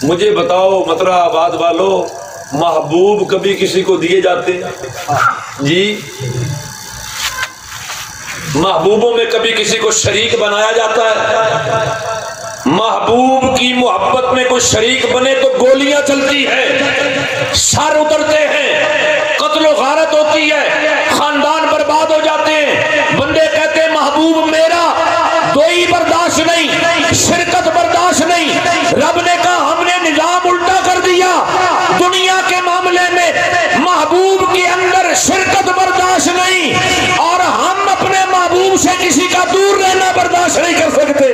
مجھے بتاؤ مطرح آباد والو، محبوب کبھی کسی کو دیے جاتے ہیں؟ جی محبوبوں میں کبھی کسی کو شریک بنایا جاتا ہے؟ محبوب کی محبت میں کوئی شریک بنے تو گولیاں چلتی ہیں، سر اترتے ہیں، قتل و غارت ہوتی ہے، خاندان برباد ہو جاتے ہیں، بندے کہتے ہیں محبوب میرا، دوئی برداشت نہیں، شرکت برداشت نہیں۔ رب نے کہا ہم نے نظام الٹا کر دیا، دنیا کے معاملے میں محبوب کے اندر شرکت برداشت نہیں، اور ہم اپنے محبوب سے کسی کا دور رہنا برداشت نہیں کر سکتے۔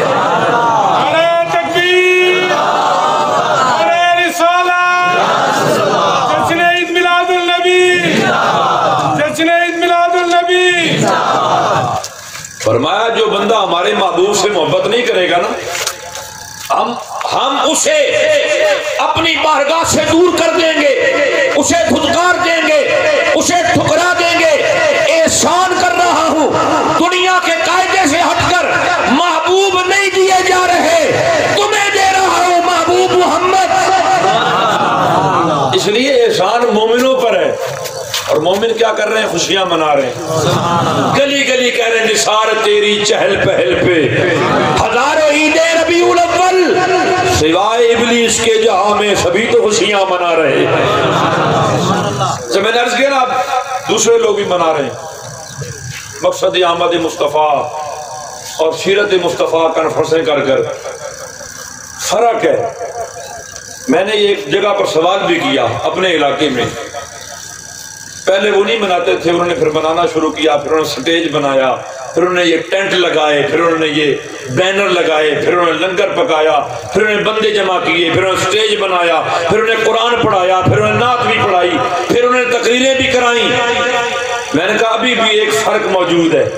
فرمایا جو بندہ ہمارے محبوب سے محبت نہیں کرے گا نا، ہم اسے اپنی بارگاہ سے دور کر دیں گے، اسے دھتکار دیں گے، اسے ٹھکرا دیں گے۔ احسان کر رہا ہوں، دنیا کے قاعدے سے ہٹ کر محبوب نہیں دیے جا رہے، تمہیں دے رہا ہوں محبوب محمد۔ اس لیے احسان مومنوں پر ہے، اور مومن کیا کر رہے ہیں؟ خوشیاں منا رہے ہیں، گلی گلی کہہ رہے ہیں نثار تیری چہل پہل پہ، ہزاروں عید ربیع الاول، سوائے ابلیس کے جہاں میں سبھی تو خوشیاں منا رہے ہیں۔ جب میں نے عرض کیا نا اب دوسرے لوگ بھی منا رہے ہیں، مقصد آمد مصطفیٰ اور سیرت مصطفیٰ کنفرنسیں کر کر فرق ہے۔ میں نے ایک جگہ پر سوال بھی کیا اپنے علاقے میں، پہلے وہ نہیں مناتے تھے، انہوں نے پھر بنانا شروع کیا، پھر انہوں نے سٹیج بنایا، پھر انہوں نے یہ ٹینٹ لگائے، پھر انہوں نے یہ بینر لگائے، پھر انہوں نے لنگر پکایا، پھر انہوں نے بندے جمع کیے، پھر انہوں نے سٹیج بنایا، پھر انہوں نے قرآن پڑھایا، پھر انہوں نے نعت بھی پڑھائی، پھر انہوں نے تقریریں بھی کرائیں۔ میں نے کہا ابھی بھی ایک فرق موجود ہے،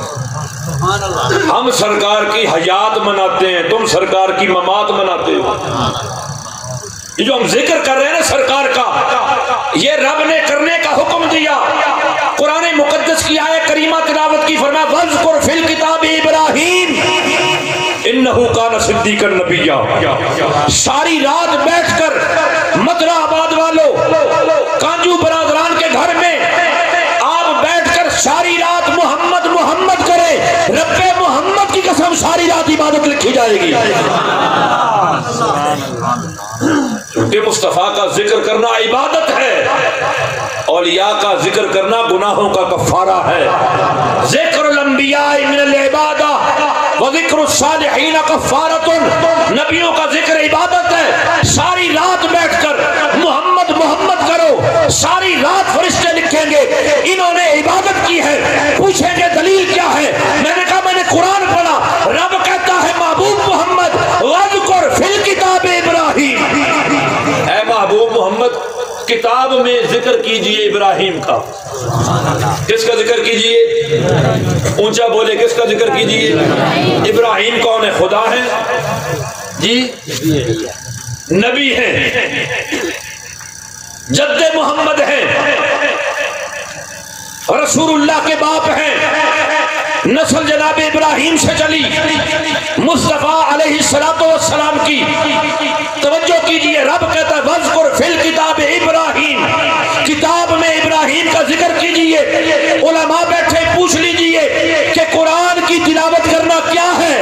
ہم سرکار کی حیات مناتے ہیں، تم سرکار کی ممات مناتے ہو۔ یہ جو ہم ذکر کر رہے ہیں نا سرکار کا، یہ رب نے کرنے کا حکم دیا۔ قرآن مقدس کی آیت کریمہ تلاوت کی، فرمایا وَاذْكُرْ فِي الْكِتَابِ إِبْرَاهِيمَ إِنَّهُ كَانَ صِدِّيقًا نَبِيًّا۔ ساری رات بیٹھ کر مدرہ آباد والوں، کانجو برادران کے گھر میں آپ بیٹھ کر ساری رات محمد محمد کرے، رب محمد کی قسم ساری رات عبادت لکھی جائے گی۔ کیونکہ مصطفیٰ کا ذکر کرنا عبادت ہے، اولیاء کا ذکر کرنا گناہوں کا کفارہ ہے۔ ذکر الانبیاء من العبادہ وذکر الصالحین کفارۃ، نبیوں کا ذکر عبادت ہے۔ ساری رات بیٹھ کر محمد محمد کرو، ساری رات فرشتے لکھیں گے انہوں نے عبادت کی ہے، پوچھیں گے دلیل کیا ہے؟ میں نے کہا میں نے قرآن پڑھا، رب کہتا ہے محبوب محمد وَاذْكُرْ فِي الْكِتَابِ إِبْرَاهِيمَ، اے محبوب محمد کتاب میں ذکر کیجئے ابراہیم کا۔ کس کا ذکر کیجئے؟ اونچا بولے، کس کا ذکر کیجئے؟ ابراہیم کون ہے؟ خدا ہے جی، نبی ہیں، جد محمد ہیں، رسول اللہ کے باپ ہیں، نسل جناب ابراہیم سے چلی۔ مصطفیٰ علیہ السلام کی توجہ کیجئے، رب کہتا ہے وَاذْكُرْ فِي الْكِتَابِ إِبْرَاهِيمَ، کتاب میں ابراہیم کا ذکر کیجئے۔ علماء بیٹھے پوچھ لیجئے کہ قرآن کی تلاوت کرنا کیا ہے؟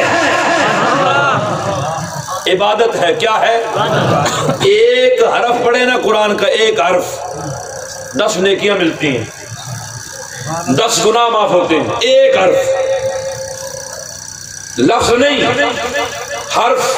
عبادت ہے۔ کیا ہے؟ ایک حرف پڑھے نا قرآن کا، ایک حرف 10 نیکیاں ملتی ہیں، 10 گناہ معاف ہوتے ہیں۔ ایک حرف، لفظ نہیں، حرف۔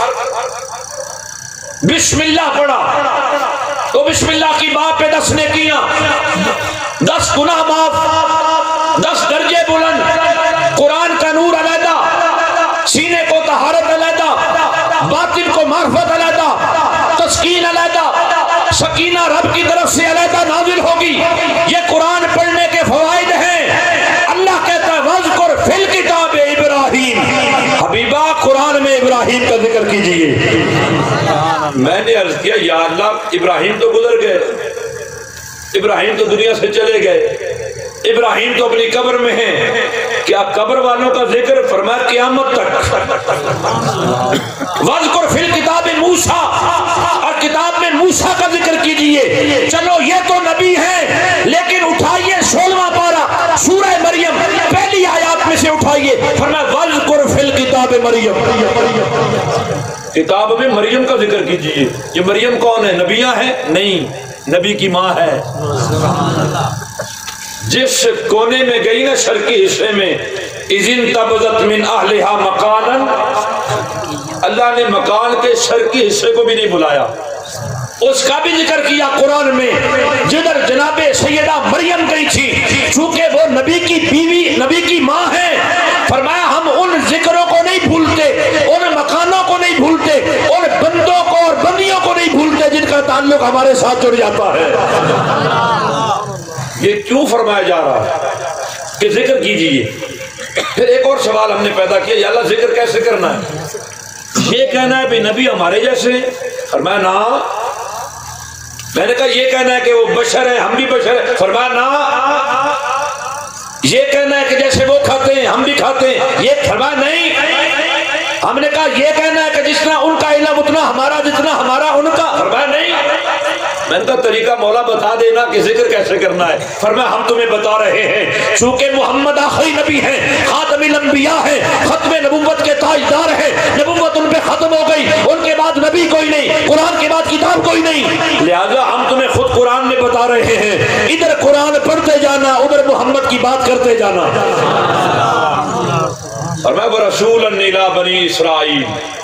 بسم اللہ پڑھا تو بسم اللہ کی بات پہ 10 نیکیاں، 10 گناہ معاف، 10 درجے بلند۔ قرآن کا نور علیحدہ، سینے کو طہارت علیحدہ، باطن کو معرفت علیحدہ، تسکین علیحدہ، سکینہ رب کی طرف سے علیحدہ نازل ہوگی۔ یہ قرآن پڑھنے کے فوائد ہیں۔ اللہ کہتا ہے وَاذْكُرْ فِي الْكِتَابِ إِبْرَاهِيمَ، حبیبہ قرآن میں ابراہیم کا ذکر کیجئے۔ میں نے عرض کیا یا اللہ ابراہیم تو گزر گئے، ابراہیم تو دنیا سے چلے گئے، ابراہیم تو اپنی قبر میں ہیں، کیا قبر والوں کا ذکر؟ فرمایا قیامت تک۔ وَاذْكُرْ فِي الْكِتَابِ مُوسیٰ، مریم، کتاب میں مریم کا ذکر کیجئے. یہ مریم کون ہے؟ نبیاں ہیں؟ نہیں، نبی کی ماں ہے. جس کونے میں گئی نا شرقی حصے میں، اذن تبذت من اہلہا مکانا، اللہ نے مکان کے شرقی حصے کو بھی نہیں بلایا، اس کا بھی ذکر کیا قرآن میں. جدھر جناب سیدہ مریم گئی تھی، چونکہ وہ نبی کی بیوی، نبی کی ماں ہے، فرمایا ہم ان ذکروں کو نہیں بھولتے، ان مکانوں کو نہیں بھولتے، ان بندوں کو اور بندیوں کو نہیں بھولتے جن کا تعلق ہمارے ساتھ جڑ جاتا ہے. یہ کیوں فرمایا جا رہا ہے کہ ذکر کیجئے؟ پھر ایک اور سوال ہم نے پیدا کیا، یا اللہ ذکر کیسے کرنا ہے؟ یہ کہنا ہے بھی نبی ہمارے جیسے ہیں؟ فرمایا نا. میں نے کہا یہ کہنا ہے کہ وہ بشر ہیں ہم بھی بشر ہیں؟ فرمایا نا. یہ کہنا ہے کہ جیسے وہ کھاتے ہیں ہم بھی کھاتے ہیں؟ یہ فرمایا نہیں. ہم نے کہا یہ کہنا ہے کہ جتنا ان کا علم اتنا ہمارا، جتنا ہمارا ان کا؟ فرمایا نہیں. میں نے کہا طریقہ مولا بتا دینا کہ ذکر کیسے کرنا ہے. فرمایا ہم تمہیں بتا رہے ہیں، چونکہ محمد آخری نبی ہیں، خاتم الانبیاء ہیں، ختم نبوت کے تاجدار ہیں، نبوت ان پہ ختم ہو گئی، ان کے بعد نبی کوئی نہیں، قرآن کے بعد کتاب کوئی نہیں، لہذا ہم تمہیں خود قرآن میں بتا رہے ہیں، ادھر قرآن پڑھتے جانا، ادھر محمد کی بات کرتے جانا. فرمایا وَرَسُولًا إِلَىٰ بَنِي إِسْرَائِيلَ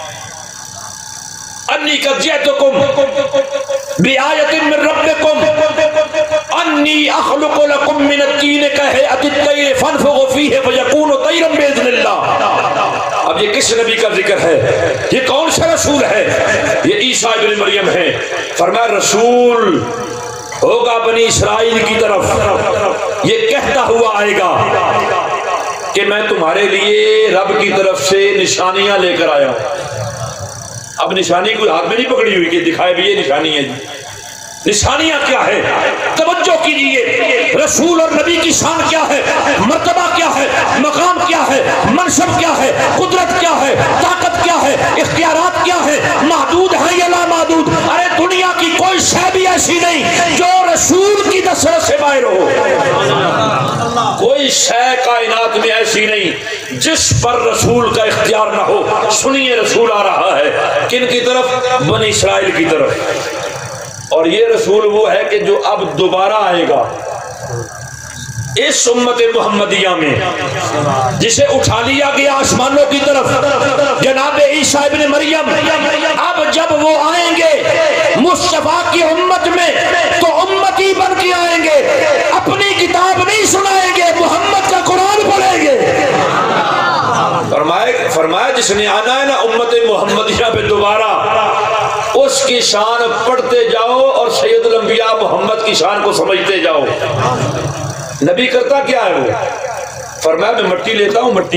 انی قد جئتکم بآیۃ من ربکم انی اخلق لکم من الطین کہیئۃ الطیر فانفخوا فیہ فیکون طیرا بإذن اللہ. اب یہ کس نبی کا ذکر ہے؟ یہ کون سا رسول ہے؟ یہ عیسیٰ ابن مریم ہے. فرمایا رسول ہوگا بنی اسرائیل کی طرف، یہ کہتا ہوا آئے گا کہ میں تمہارے لیے رب کی طرف سے نشانیاں لے کر آیا ہوں. اب نشانی کوئی ہاتھ میں نہیں پکڑی ہوئی کہ دکھائے بھی یہ نشانی ہے جی. نشانیاں کیا ہے؟ توجہ کیجئے، رسول اور نبی کی شان کیا ہے، مرتبہ کیا ہے، مقام کیا ہے، منصب کیا ہے، قدرت کیا ہے، طاقت کیا ہے، اختیارات کیا ہے، محدود ہے یا لا محدود؟ ارے دنیا کی کوئی شے بھی ایسی نہیں جو رسول کی دسترس سے باہر ہو. کوئی شے کائنات میں ایسی نہیں جس پر رسول کا اختیار نہ ہو. سنیے رسول آ رہا ہے کن کی طرف؟ بنی اسرائیل کی طرف. اور یہ رسول وہ ہے کہ جو اب دوبارہ آئے گا اس امت محمدیہ میں، جسے اٹھا لیا گیا آسمانوں کی طرف، جناب عیسیٰ ابن مریم. اب جب وہ آئیں گے مصطفیٰ کی امت میں تو امتی بن کے آئیں گے، اپنی کتاب نہیں سنائیں گے، محمد کا قرآن پڑھیں گے. فرمایا جس نے آنا ہے نا امت محمدیہ پہ دوبارہ، اس کی شان پڑھتے جاؤ اور سید الانبیاء محمد کی شان کو سمجھتے جاؤ. نبی کرتا کیا ہے وہ؟ فرمایا میں مٹی لیتا ہوں، مٹی،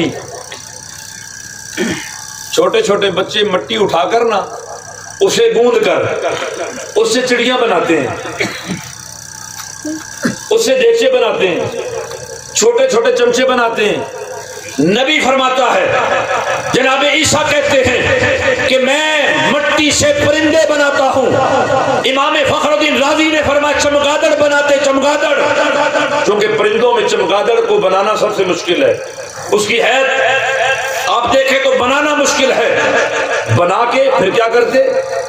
چھوٹے چھوٹے بچے مٹی اٹھا کر نا اسے گوندھ کر اس سے چڑیاں بناتے ہیں، اس سے دیگچے بناتے ہیں، چھوٹے چھوٹے چمچے بناتے ہیں. نبی فرماتا ہے، جناب عیسیٰ کہتے ہیں کہ میں مٹی سے پرندے بناتا ہوں. امام فخر الدین رازی نے فرمایا چمگادڑ بناتے، چمگادڑ، کیونکہ پرندوں میں چمگادڑ کو بنانا سب سے مشکل ہے. اس کی حیرت آپ دیکھیں تو بنانا مشکل ہے، بنا کے پھر کیا کرتے؟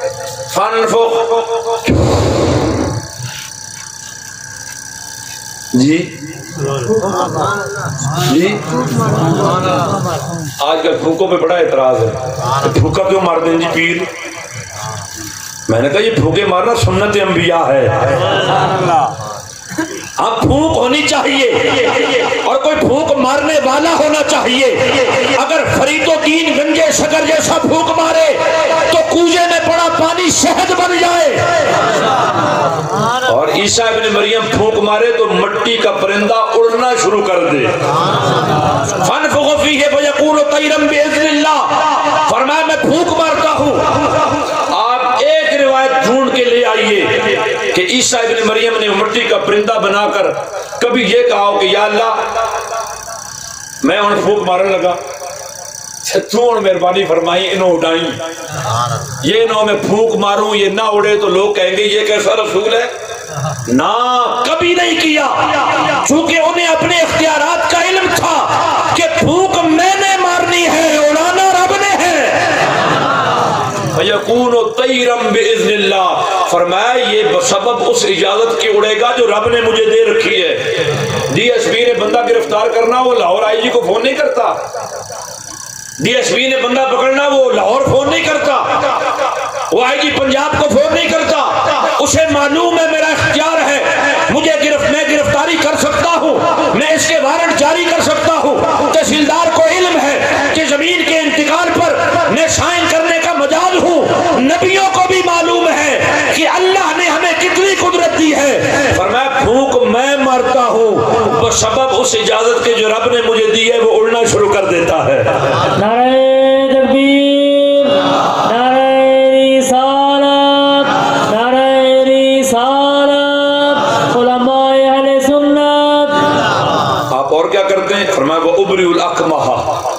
فانفخ جی جی. آج کل پھوکوں پہ بڑا اعتراض ہے، پھوکا کیوں مار دیں جی پیر؟ میں نے کہا یہ پھوکے مارنا سنت انبیاء ہے. ہاں پھونک ہونی چاہیے اور کوئی پھونک مارنے والا ہونا چاہیے. اگر فرید الدین گنجے شکر جیسا پھونک مارے تو کوزے میں پڑا پانی شہد بن جائے، اور عیسیٰ ابن مریم پھونک مارے تو مٹی کا پرندہ اڑنا شروع کر دے. فانفخوا فیہ فیکون طیرا بإذن اللہ. فرمایا میں پھونک مارتا ہوں. آپ ایک روایت ڈھونڈ کے لے آئیے کہ عیسیٰ ابن مریم نے مٹی کا پرندہ بنا کر کبھی یہ کہا کہ یا اللہ میں ان پھونک مارنے لگا، تو مہربانی فرمائی انہوں اڑائیں، یہ انہوں میں پھونک ماروں یہ نہ اڑے تو لوگ کہیں گے یہ کیسا رسول ہے. نہ کبھی نہیں کیا، چونکہ انہیں اپنے اختیارات کا علم تھا کہ پھونک میں نے مارنی ہے، اڑانا رب نے فَيَكُونُ طَيْرًا بِإِذْنِ اللَّهِ، فرمایا یہ بسبب اس اجازت کی اڑے گا جو رب نے مجھے دے رکھی ہے۔ ڈی ایس پی نے بندہ گرفتار کرنا، وہ لاہور آئی جی کو فون نہیں کرتا، ڈی ایس پی نے بندہ پکڑنا، وہ لاہور فون نہیں کرتا، وہ آئی جی پنجاب کو فون نہیں کرتا، اسے معلوم ہے میرا اختیار ہے، میں گرفتاری کر سکتا ہوں، میں اس کے وارنٹ جاری کر سکتا ہوں۔ تحصیلدار کو علم ہے کہ زمین کے انتقال پر میں سائن کرنے کا مجاز ہوں۔ نبیوں کو بھی معلوم ہے کہ اللہ نے ہمیں کتنی قدرت دی ہے، فرمایا پھونک میں مارتا ہوں بسبب اس اجازت کے جو رب نے مجھے دی ہے، وہ اڑنا شروع کر دیتا ہے۔ نعرہ تکبیر، نعرہ رسالت، نعرہ رسالت، علماء اہل سنت۔ آپ اور کیا کرتے ہیں؟ فرمایا وہ ابری الاکمہ،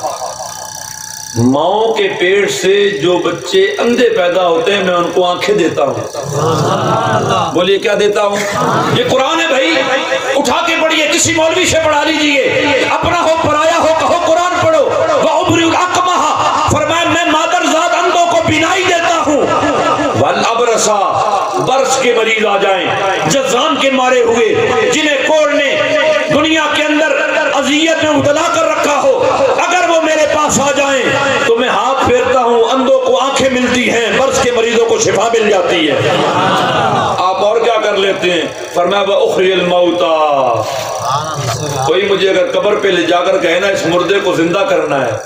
ماؤں کے پیٹ سے جو بچے اندھے پیدا ہوتے ہیں میں ان کو آنکھیں دیتا ہوں۔ بولیے کیا دیتا ہوں؟ یہ قرآن ہے بھائی، اٹھا کے پڑھیے، کسی مولوی سے پڑھا لیجئے، اپنا ہو پرایا ہو، کہو قرآن پڑھو۔ وَأُبْرِئُ الْأَكْمَحَ، فرمایا میں مادر ذات اندھوں کو بینائی دیتا ہوں۔ وَالْأَبْرَصَ، برس کے مریض آ جائیں، جذام کے مارے ہوئے، جنہیں کوڑ نے دنیا کے اندر اذیت میں مبتلا کر رکھا ہو، اگر وہ میرے پاس آ جائیں تو میں ہاتھ پھیرتا ہوں، اندھوں کو آنکھیں ملتی ہیں، برس کے مریضوں کو شفا مل جاتی ہے۔ آپ اور کیا کر لیتے ہیں؟ فرمایا وَأُخْرِجَ الْمَوْتَى، کوئی مجھے اگر قبر پہ لے جا کر کہے نا اس مردے کو زندہ کرنا ہے،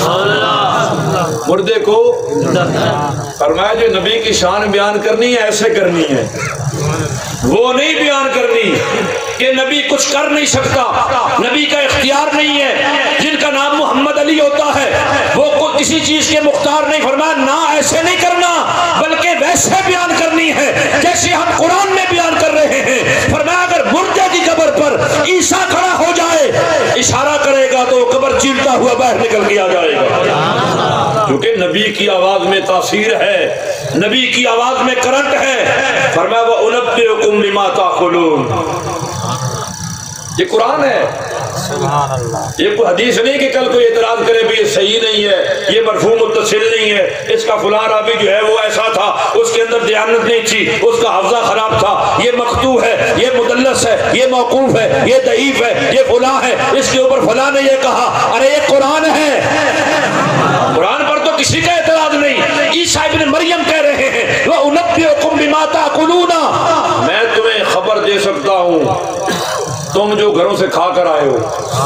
مردے کو، فرمایا جو نبی کی شان بیان کرنی ہے ایسے کرنی ہے، وہ نہیں بیان کرنی کہ نبی کچھ کر نہیں سکتا، نبی کا اختیار نہیں ہے، جن کا نام محمد علی ہوتا ہے وہ کسی چیز کے مختار نہیں۔ فرمایا نہ ایسے نہیں کرنا، بلکہ ویسے بیان کرنی ہے جیسے ہم قرآن میں بیان کر رہے ہیں۔ فرمایا اگر مردے کی قبر پر عیسیٰ کھڑا ہو جائے، اشارہ کرے گا تو وہ قبر چیرتا ہوا باہر نکل کے آ جائے گا، کیونکہ نبی کی آواز میں تاثیر ہے، نبی کی آواز میں کرنٹ ہے۔ فرمایا وَأُنَبِّئُكُم بِمَا تَأْكُلُونَ، یہ قرآن ہے، یہ کوئی حدیث نہیں کہ کل کوئی اعتراض کرے بھی یہ صحیح نہیں ہے، یہ مرفوع متصل نہیں ہے، اس کا فلاں راوی جو ہے وہ ایسا تھا، اس کے اندر دیانت نہیں تھی، اس کا حافظہ خراب تھا، یہ مقطوع ہے، یہ مدلس ہے، یہ موقوف ہے، یہ ضعیف ہے، یہ فلاں ہے، اس کے اوپر فلاں نے یہ کہا۔ ارے یہ قرآن ہے، قرآن پر تو کسی کا اعتراض نہیں۔ عیسیٰ ابن مریم کہہ رہے ہیں وَأُنَبِّئُكُم بِمَا تَأْكُلُونَ، میں تمہیں خبر دے سکتا ہوں تم جو گھروں سے کھا کر آئے ہو۔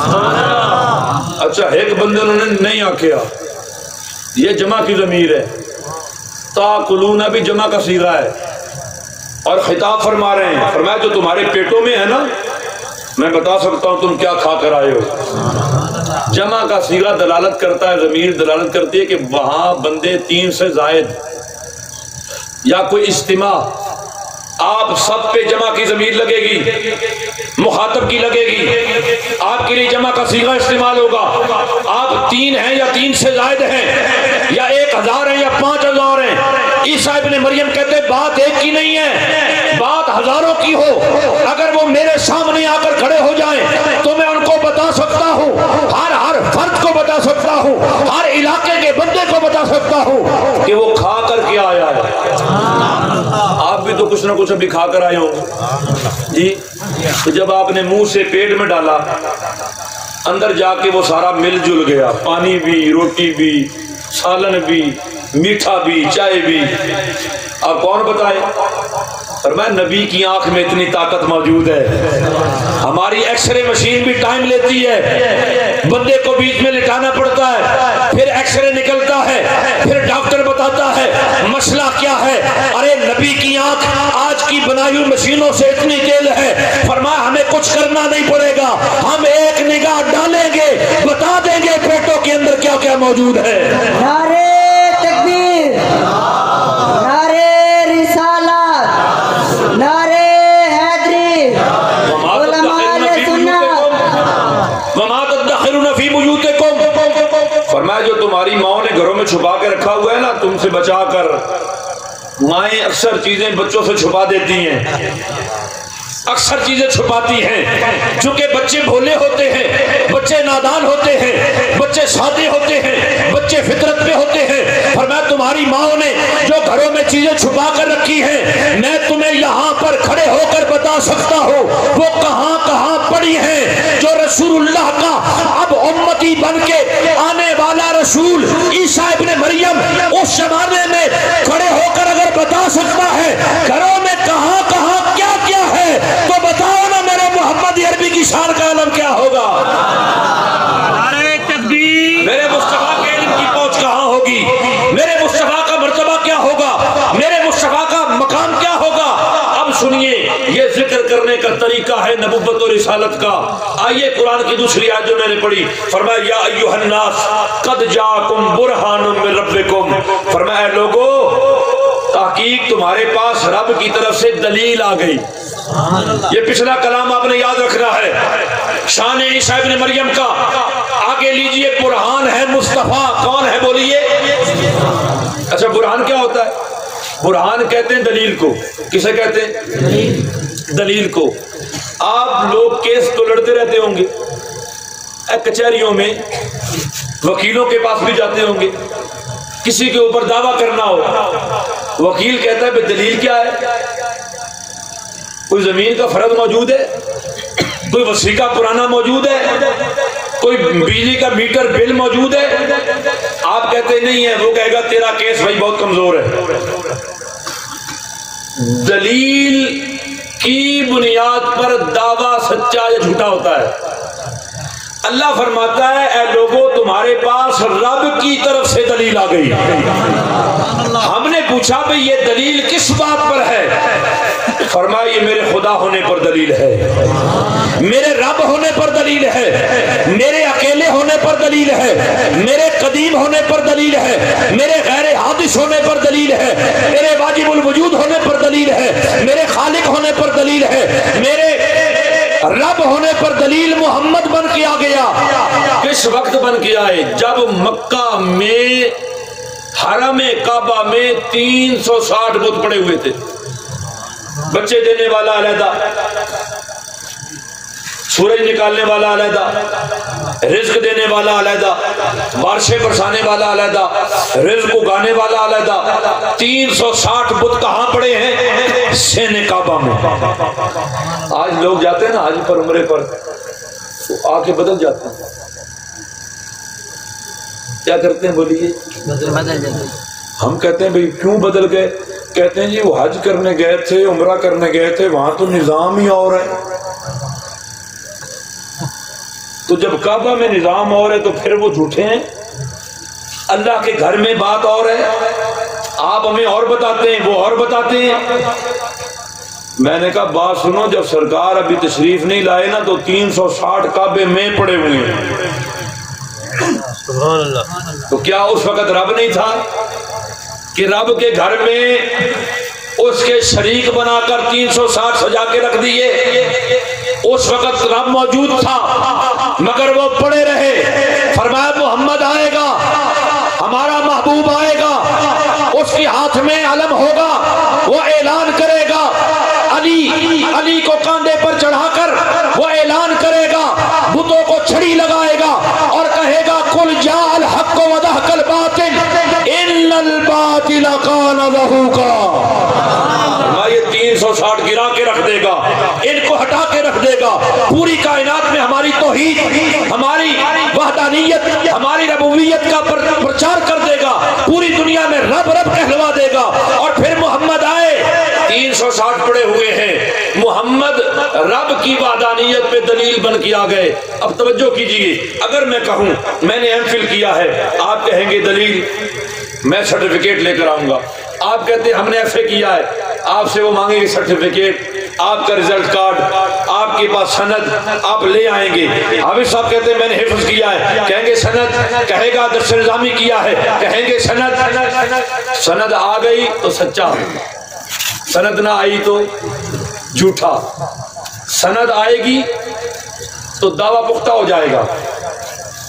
اچھا ایک بندے انہوں نے نہیں آکھیا، یہ جمع کی ضمیر ہے، تاکلون بھی جمع کا صیغہ ہے، اور خطاب فرما رہے ہیں، فرمایا جو تمہارے پیٹوں میں ہے نا میں بتا سکتا ہوں تم کیا کھا کر آئے ہو۔ جمع کا صیغہ دلالت کرتا ہے، ضمیر دلالت کرتی ہے کہ وہاں بندے 3 سے زائد یا کوئی اجتماع، آپ سب پہ جمع کی ضمیر لگے گی، مخاطب کی لگے گی، آپ کے لیے جمع کا صیغہ استعمال ہوگا۔ آپ 3 ہیں یا 3 سے زائد ہیں، یا 1000 ہیں یا 5000 ہیں۔ عیسیٰ ابن مریم کہتے ہیں بات ایک کی نہیں ہے، بات ہزاروں کی ہو، اگر وہ میرے سامنے آ کر کھڑے ہو جائیں تو میں ان کو بتا سکتا ہوں، ہر فرد کو بتا سکتا ہوں، ہر علاقے کے بندے کو بتا سکتا ہوں کہ وہ کھا کر کے آیا ہے۔ آپ بھی تو کچھ نہ کچھ ابھی کھا کر آئے ہوں جی، تو جب آپ نے منہ سے پیٹ میں ڈالا اندر جا کے وہ سارا مل جل گیا، پانی بھی، روٹی بھی، سالن بھی، میٹھا بھی، چائے بھی۔ اب کون بتائے؟ فرمایا نبی کی آنکھ میں اتنی طاقت موجود ہے، ہماری ایکس رے مشین بھی ٹائم لیتی ہے، بندے کو بیچ میں لٹانا پڑتا ہے، پھر ایکس رے نکلتا ہے، پھر ڈاکٹر بتاتا ہے مسئلہ کیا ہے۔ ارے نبی کی آنکھ آج کی بنائی ہوئی مشینوں سے اتنی تیز ہے، فرمایا ہمیں کچھ کرنا نہیں پڑے گا، ہم ایک نگاہ ڈالیں گے بتا دیں گے پیٹوں کے اندر کیا کیا موجود ہے۔ نعرہ تکبیر، نعرہ رسالت، نعرہ حیدری، علماء سنت۔ وما تدخرون فی بیوتکم، فرمایا جو تمہاری ماؤں نے گھروں میں چھپا کے رکھا ہوا ہے نا تم سے بچا کر، مائیں اکثر چیزیں بچوں سے چھپا دیتی ہیں، اکثر چیزیں چھپاتی ہیں، چونکہ بچے بھولے ہوتے ہیں، بچے نادان ہوتے ہیں، بچے سادے ہوتے ہیں، بچے فطرت پہ ہوتے ہیں۔ فرمایا تمہاری ماں نے جو گھروں میں چیزیں چھپا کر رکھی ہیں میں تمہیں یہاں پر کھڑے ہو کر بتا سکتا ہوں وہ کہاں کہاں پڑی ہیں۔ جو رسول اللہ کا اب امتی بن کے آنے والا رسول عیسیٰ ابن مریم اس زمانے میں کھڑے ہو کر اگر بتا سکتا ہے گھروں میں کہاں کہاں کیا کیا ہے تو بتاؤ نا میرے محمد عربی کی شان کا عالم کیا ہوگا؟ نعرہ تکبیر، میرے مصطفیٰ کے علم کی پہنچ کہاں ہوگی؟ میرے مصطفیٰ کا مرتبہ کیا ہوگا؟ میرے مصطفیٰ کا مقام کیا ہوگا؟ اب سنیے یہ ذکر کرنے کا طریقہ ہے نبوت و رسالت کا۔ آئیے قرآن کی دوسری آیت جو میں نے پڑھی، فرمایا یا ایھا الناس قد جاءکم برہان من ربکم، فرمایا لوگو تحقیق تمہارے پاس رب کی طرف سے دلیل آ گئی۔ یہ پچھلا کلام آپ نے یاد رکھنا ہے، شان عیسیٰ ابن مریم کا۔ آگے لیجئے برہان ہے مصطفیٰ، کون ہے بولیے؟ اچھا برہان کیا ہوتا ہے؟ برہان کہتے ہیں دلیل کو۔ کسے کہتے ہیں؟ دلیل کو۔ آپ لوگ کیس تو لڑتے رہتے ہوں گے، کچہریوں میں وکیلوں کے پاس بھی جاتے ہوں گے، کسی کے اوپر دعویٰ کرنا ہو، وکیل کہتا ہے بھئی دلیل کیا ہے؟ کوئی زمین کا فرض موجود ہے؟ کوئی وثیقہ پرانا موجود ہے؟ کوئی بجلی کا میٹر بل موجود ہے؟ آپ کہتے ہیں نہیں ہے، وہ کہے گا تیرا کیس بھائی بہت کمزور ہے۔ دلیل کی بنیاد پر دعویٰ سچا یا جھوٹا ہوتا ہے۔ اللہ فرماتا ہے اے لوگوں تمہارے پاس رب کی طرف سے دلیل آ گئی۔ ہم نے پوچھا بھئی یہ دلیل کس بات پر ہے؟ فرمایا یہ میرے خدا ہونے پر دلیل ہے، میرے رب ہونے پر دلیل ہے، میرے اکیلے ہونے پر دلیل ہے، میرے قدیم ہونے پر دلیل ہے، میرے غیر حادث ہونے پر دلیل ہے، میرے واجب الوجود ہونے پر دلیل ہے، میرے خالق ہونے پر دلیل ہے، میرے رب ہونے پر دلیل محمد بن کے آ گیا۔ کس وقت بن کے آئے؟ جب مکہ میں حرم کعبہ میں 360 بت پڑے ہوئے تھے، بچے دینے والا علیحدہ، سورج نکالنے والا علیحدہ، رزق دینے والا علیحدہ، بارشیں برسانے والا علیحدہ، رزق اگانے والا علیحدہ۔ 360 بت کہاں پڑے ہیں؟ سین کعبہ میں۔ آج لوگ جاتے ہیں نا حج پر عمرے پر تو آ کے بدل جاتے ہیں، کیا کرتے ہیں بولیے؟ بدل جاتے ہیں۔ ہم کہتے ہیں بھئی کیوں بدل گئے؟ کہتے ہیں جی وہ حج کرنے گئے تھے، عمرہ کرنے گئے تھے، وہاں تو نظام ہی اور ہے، تو جب کعبہ میں نظام اور ہے تو پھر وہ جھوٹے ہیں۔ اللہ کے گھر میں بات اور ہے، آپ ہمیں اور بتاتے ہیں، وہ اور بتاتے ہیں۔ میں نے کہا بات سنو، جب سرکار ابھی تشریف نہیں لائے نا تو 360 کعبے میں پڑے ہوئے ہیں، تو کیا اس وقت رب نہیں تھا کہ رب کے گھر میں اس کے شریک بنا کر 360 سجا کے رکھ دیے؟ اس وقت رب موجود تھا مگر وہ پڑے رہے۔ فرمایا محمد آئے گا، ہمارا محبوب آئے گا، اس کے ہاتھ میں علم ہوگا، وہ اعلان کرے گا، علی کو کاندھے پر چڑھا کر وہ اعلان کرے گا، بتوں کو چھڑی لگائے گا اور کہے گا قل جاء الحق وزهق الباطل ان الباطل كان زهوقا۔ یہ 360 گرا کے رکھ دے گا، ان کو ہٹا کے رکھ دے گا، پوری کائنات میں ہماری توحید، ہماری وحدانیت، ہماری ربوبیت کا پرچار کر دے گا، پوری دنیا میں رب رب کہلوا دے گا۔ اور پھر محمد آئے، 360 پڑے ہوئے ہیں، محمد رب کی وحدانیت پہ دلیل بن کے آ گئے۔ اب توجہ کیجئے، اگر میں کہوں میں نے ایم فل کیا ہے، آپ کہیں گے دلیل، میں سرٹیفکیٹ لے کر آؤں گا۔ آپ کہتے ہیں ہم نے ایف اے کیا ہے، آپ سے وہ مانگیں گے سرٹیفکیٹ، آپ کا ریزلٹ کارڈ، آپ کے پاس سند، آپ لے آئیں گے۔ حافظ صاحب کہتے ہیں میں نے حفظ کیا ہے، کہیں گے سند، کہے گا درس نظامی کیا ہے، کہیں گے سند۔ سند آ گئی تو سچا، سند نہ آئی تو جھوٹا۔ سند آئے گی تو دعویٰ پختہ ہو جائے گا،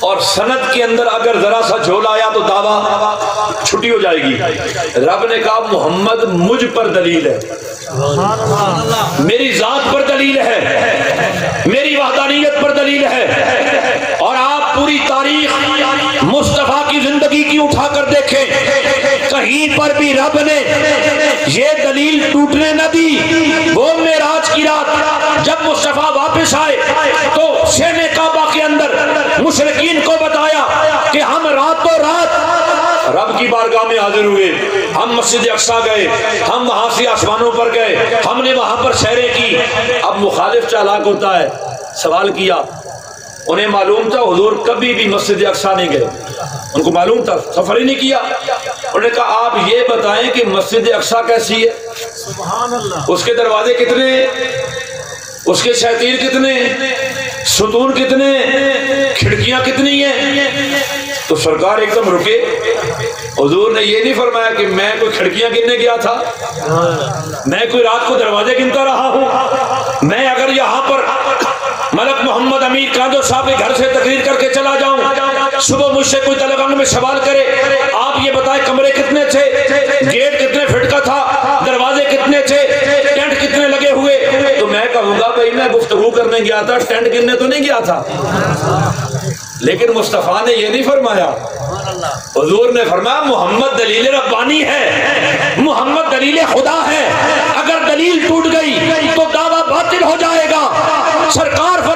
اور سند کے اندر اگر ذرا سا جھول آیا تو دعویٰ چھٹی ہو جائے گی. رب نے کہا محمد مجھ پر دلیل ہے, میری ذات پر دلیل ہے, میری وحدانیت پر دلیل ہے. اور آپ پوری تاریخ مصطفیٰ کی زندگی کی اٹھا کر دیکھیں, کہیں پر بھی رب نے یہ دلیل ٹوٹنے نہ دی. وہ معراج کی رات جب مصطفیٰ واپس آئے تو شہن کعبہ کے اندر مشرکین کو بتایا کہ ہم راتوں رات رب کی بارگاہ میں حاضر ہوئے, ہم مسجد اقصیٰ گئے, ہم وہاں سے آسمانوں پر گئے, ہم نے وہاں پر سیریں کی. اب مخالف چالاک ہوتا ہے, سوال کیا, انہیں معلوم تھا حضور کبھی بھی مسجد اقصیٰ نہیں گئے, ان کو معلوم تھا, سفر ہی نہیں کیا. انہوں نے کہا آپ یہ بتائیں کہ مسجد اقصیٰ کیسی ہے, اس کے دروازے کتنے ہیں, اس کے شیطیر کتنے ہیں, ستون کتنے ہیں, کھڑکیاں کتنی ہیں. تو سرکار ایک دم رکے. حضور نے یہ نہیں فرمایا کہ میں کوئی کھڑکیاں گننے گیا تھا, میں کوئی رات کو دروازے گنتا رہا ہوں, میں اگر یہاں پر ملک محمد امیر کاندو صاحب کے گھر سے تقریر کر کے چلا جاؤں, صبح مجھ سے کوئی طلبہ میں سوال کرے آپ یہ بتائیں کمرے کتنے تھے, گیٹ کتنے فٹ کا تھا, دروازے کتنے تھے, ٹینٹ کتنے لگے ہوئے, تو میں کہوں گا بھائی میں گفتگو کرنے گیا تھا, ٹینٹ گننے تو نہیں گیا تھا. لیکن مصطفیٰ نے یہ نہیں فرمایا. حضور نے فرمایا محمد دلیل ربانی ہے, محمد دلیل خدا ہے, اگر دلیل ٹوٹ گئی تو دعویٰ باطل ہو جائے گا. سرکار